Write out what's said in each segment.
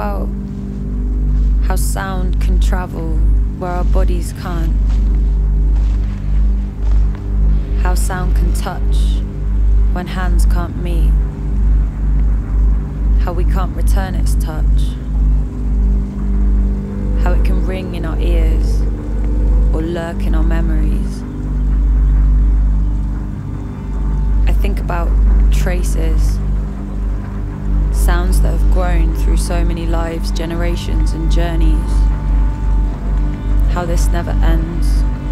about how sound can travel where our bodies can't. How sound can touch when hands can't meet. How we can't return its touch. How it can ring in our ears or lurk in our memories. I think about traces, sounds that have grown through so many lives, generations and journeys. How this never ends.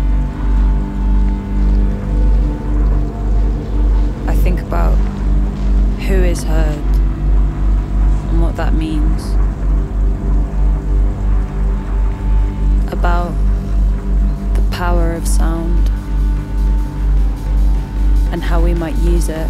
I think about who is heard and what that means. About the power of sound and how we might use it.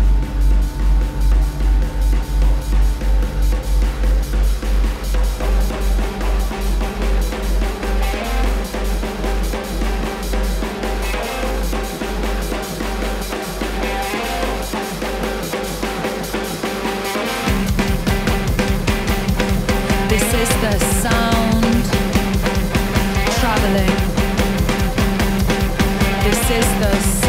This is the sound traveling. This is the sound.